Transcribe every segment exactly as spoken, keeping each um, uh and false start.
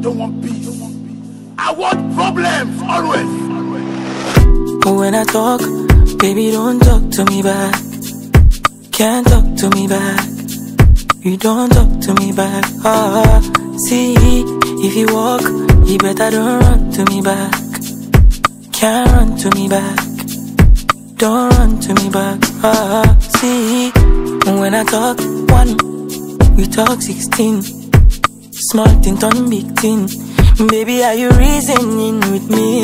don't want peace. I want problems always. When I talk, baby, don't talk to me back. Can't talk to me back. You don't talk to me back. Ah, see, if you walk, you better don't run to me back. Can't run to me back. Don't run to me back. Ah, see, when I talk one, we talk sixteen. Small thing turn big thing. Baby, are you reasoning with me?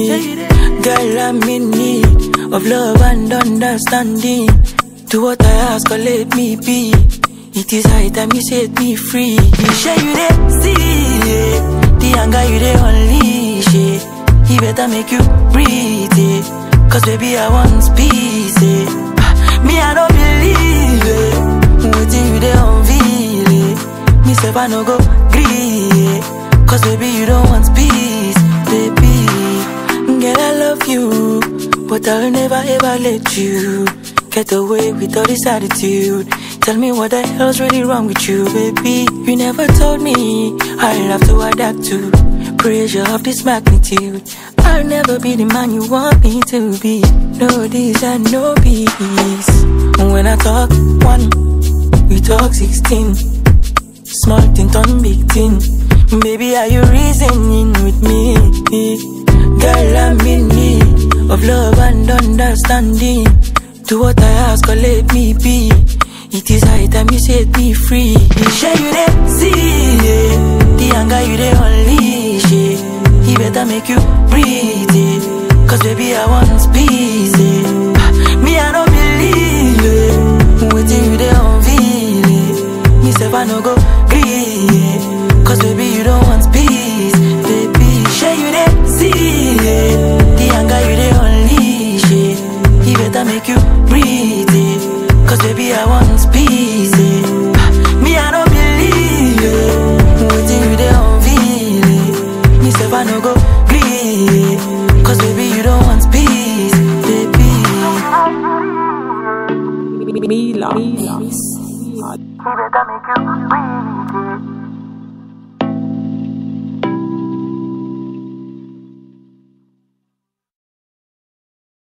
Girl, I'm in need of love and understanding. Do what I ask or let me be. It is high time you set me free. You share you there, see the anger you there unleash it. He better make you breathe it. Cause baby, I want peace it. Me, I don't believe it. Waiting you there unveil it. Me say I no go gree. Cause baby, you don't want peace, baby. Girl, I love you, but I'll never ever let you get away with all this attitude. Tell me what the hell's really wrong with you, baby. You never told me I'll have to adapt to pressure of this magnitude. I'll never be the man you want me to be. No this and no peace. When I talk one, we talk sixteen. Small thing turn big thing. Baby, are you reasoning with me? Girl, I'm in need of love and understanding. Do what I ask or let me be. It is high time you set me free. Share you there, see the anger you there unleash it. He better make you breathe it. Cause baby, I want peace it. Me, I don't believe it. Waiting you there unveil it. Me say I no go gree it. Cause baby, you don't want peace, baby. Share you there, see it. The anger you there unleash it. He better make you breathe it. Cause baby, I want peace it. Me, I don't believe it. Waiting you there unveil it. Me say I no go gree it. Cause baby, you don't want peace, baby. Me love, me love. He better make you breathe.